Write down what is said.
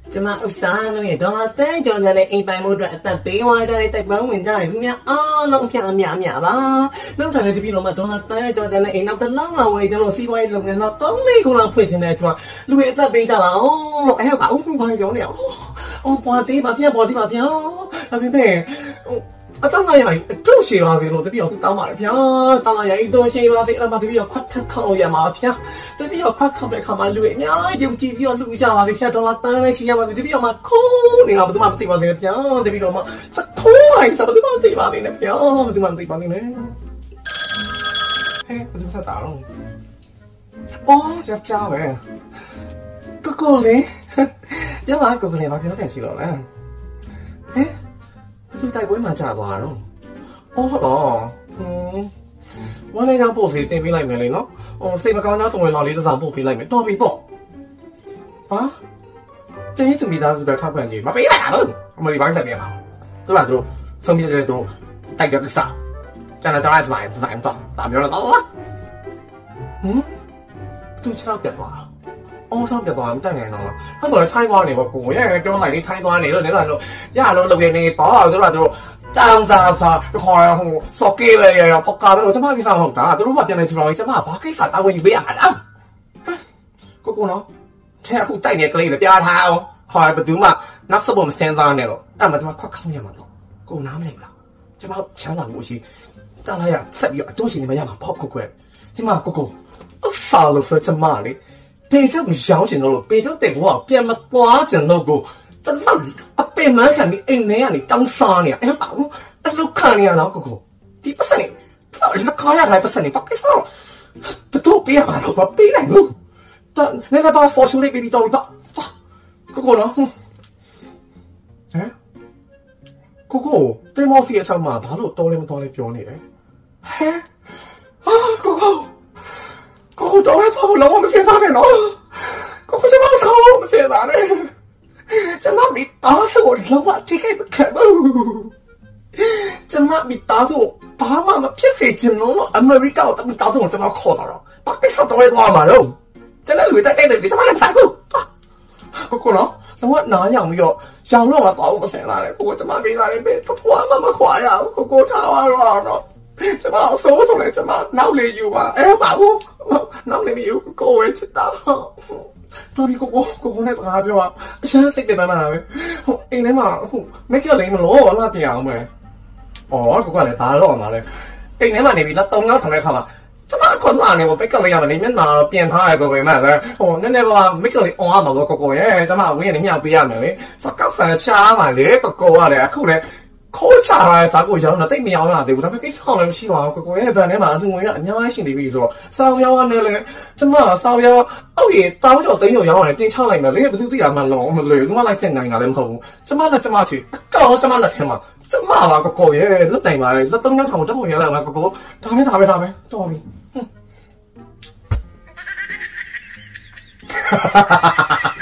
ကျမဥစားလို့ရဒေါ်လာတန်းကျော်တဲ့အိမ်ပိုင်မှုအတွက်အသက်ပေးသွားကြတဲ့တိုက်ပန်းဝင်ကြတယ်ခင်ဗျာအားလုံးအမြအမြပါနောက်ထပ်လည်းတပည့်တော်မှဒေါ်လာတန်းကျော်တဲ့အိမ်နောက်တစ်လောက်လောက်ဝယ်ကျွန်တော်စီးပွားရေးလုပ်ငန်းတော့3-4ခုလောက်ဖွင့်ချင်တဲ့အတွက်လူတွေအသက်ပေးကြပါအောင်လို့အဲ့ဘာဦးဘာပြောနေအောင်ပေါ်တီးပါဗျာပေါ်တီးပါဗျာဒါပေမဲ့အတောင်းလိုက်အတူရှိပါစေလို့တပည့်တော်တောင်းပါတယ်ဗျာတောင်းလိုက်အတူရှိပါစေအဲ့ဒါမှတပည့်တော်ခွတ်ထခောက်ရမှာဗျာတပည့်တော်ခွတ်ခောက်တဲ့ခါမှာလူတွေအများကြီးယုံကြည်ပြီးတော့လူကြပါစေဗျာဒေါ်လာတန်းလေးချီရပါစေတပည့်တော်မှာခိုးနေတာဘယ်သူမှမသိပါစေဗျာတပည့်တော်မှာသခိုးလိုက်စားဘယ်သူမှမသိပါစေနဲ့ဗျာဘယ်သူမှမသိပါစေနဲ့ဟဲ့ဘယ်သူဆက်တာတော့ယောက်ျားပဲကိုလေးယောက်ျားကိုလေးဘာပြောတဲ့ရှိတော့လဲဟဲ့ဒီတိုက်ပွဲမှာကြာသွားတော့ဟုတ်တော့ဝမ်းနေကြောင်ပို့စီတင်ပေးလိုက်မယ်လေနော်စိတ်မကောင်းကြောင်းတုံးဝင်လော်လေးတစ်စောင်ပို့ပေးလိုက်မယ်တော်ပြီပေါ့ဟာကျင်းသူမိသားစုတွေထောက်ပံ့ကြည့်မပေးလိုက်တာတော့အမလီပိုင်းဆက်ပြမှာသူကသူဆုံးဖြတ်တယ်သူတိုက်တဲ့ကိစ္စကျန်တဲ့ကြောင်းလိုက်စမိုင်းဆိုင်တော့ဒါမျိုးတော့သူချောက်ပြတ်သွားချောက်ပြတ်သွားမတက်နိုင်တော့လားအဲ့ဆိုလည်းထိုင်းသွားနေပေါ့ကိုရဲ့ပြောလိုက်လေထိုင်းသွားနေလို့လည်းတော့ရလို့လုပ်ရနေပေါ့သူကတောင်းစားခေါ်ရဟိုစော်ကေးပဲရပေါက်ကားပဲကျမကိစ္စမဟုတ်တာသူတို့ကပြန်နေထူတော်ကြီးကျမဘာကိစ္စတာဝန်ယူပေးရမှာလဲကိုနော်ထဲအခုတိုက်နေကလေးလည်းပြားထားအောင်ခေါ်ဘယ်သူမှနောက်စပေါ်မစင်းစားနဲ့တော့အဲ့မှာကျမခွက်ခေါင်းရမှာတော့ကိုနားမလဲဘူးလားကျမချမ်းသာမှုရှိတားလိုက်ရဆက်ပြီးအတူရှင်နေမရမှာပေါ့ကိုဒီမှာကိုဆောက်လို့ဆိုကျမလေပေတော့မရောင်းချင်တော့လို့ပေတော့တဲ့ဘောပြန်မသွားချင်တော့ကိုတလောက်အပင်မခံပြီးအိမ်ထဲကနေတောင်းစားနေအဲ့ပါဘူးအလုခံနေရတော့ကိုဒီပတ်စံနေလက်ခေါ်ရတဲ့ပတ်စံနေပတ်ကိစ္စတော့ပေးရမှာတော့မပေးနိုင်ဘူးတော့နေလာပါ fortune လေးပြီးတော့ကိုနော်ဟမ်ကိုတင်မော်စီအချောင်းမှာဘာလို့တော်လဲမတော်လဲပြောနေတယ်ဟဲကိုတော့လည်းတော့လုံးဝမစင်သားနဲ့နော်ကိုကျမတော့မစင်သားနဲ့ကျမမိသားစုလုံးဝတိကျမခံဘူးကျမမိသားစုဘာမှမဖြစ်စေချင်လို့အမေရိကကိုမိသားစုကိုကျမခေါ်လာတော့ဘာကိစ္စတော့လဲသွားမှာတော့ကျန်တဲ့လူတွေတိုက်တယ်ကျမလည်းဆိုင်ဘူးကိုနော်လုံးဝနားရောင်ပြီးတော့ရောင်တော့မသွားဘူးမစင်သားနဲ့ကိုကျမမိသားလေးပဲဖွားမှမခွာရဘူးကိုထားသွားတော့နော်ကျမဆိုလဲကျမနောက်လေယူပါအဲ့ပါဘူးနောက်လေယူကိုဝဲချစ်တာတော်ပြီကိုနဲ့စကားပြောအရှမ်းစိတ်ပြတ်မှန်းလာပဲဟိုအိမ်ထဲမှာအခုမိတ်ကလေးမလို့လာပြန်အောင်မယ်ကိုကလည်းဘာလို့မှလဲအိမ်ထဲမှာနေပြီးလက်3ယောက်ထောင်တဲ့ခါမှာကျမခွန်လာနေပေါ့မိတ်ကလေးရမနေမျက်နှာတော့ပြင်ထားရဆိုပေမဲ့လည်းဟိုနည်းနည်းပါမိတ်ကလေးအောင်ရမှာပေါ့ကိုရဲ့ကျမဝင်းနေမြောက်ပေးရမယ်လေစကောက်ဆန်ချားပါလေကိုရတယ်အခုလည်းခိုးချတာစားကိုရောင်းတာတိတ်မရောင်းရသေးဘူးဒါပေမဲ့ကိစ္စလည်းမရှိပါဘူးကိုရဲ့ဘန်ထဲမှာအလှငွေကအများကြီးရှိနေပြီဆိုတော့စောင်းရောင်းရတယ်လေကျမစောင်းရောင်းအောက်ရီတောင်းကျော်သိန်းကျော်ရောင်းရတယ်တင်ချလိုက်မယ်လေဘယ်သူသိတာမှလုံးမလွယ်ဘူးသူကလိုက်စင်နိုင်တာလည်းမဟုတ်ဘူးကျမလက်ချီအကောင်ကျမလက်ထဲမှာကျမပါကိုရဲ့လွတ်နိုင်ပါလေလက်သုံးယောက်ထောင်တက်ဖို့ရလာမှာကိုဒါပဲတော်ပြီ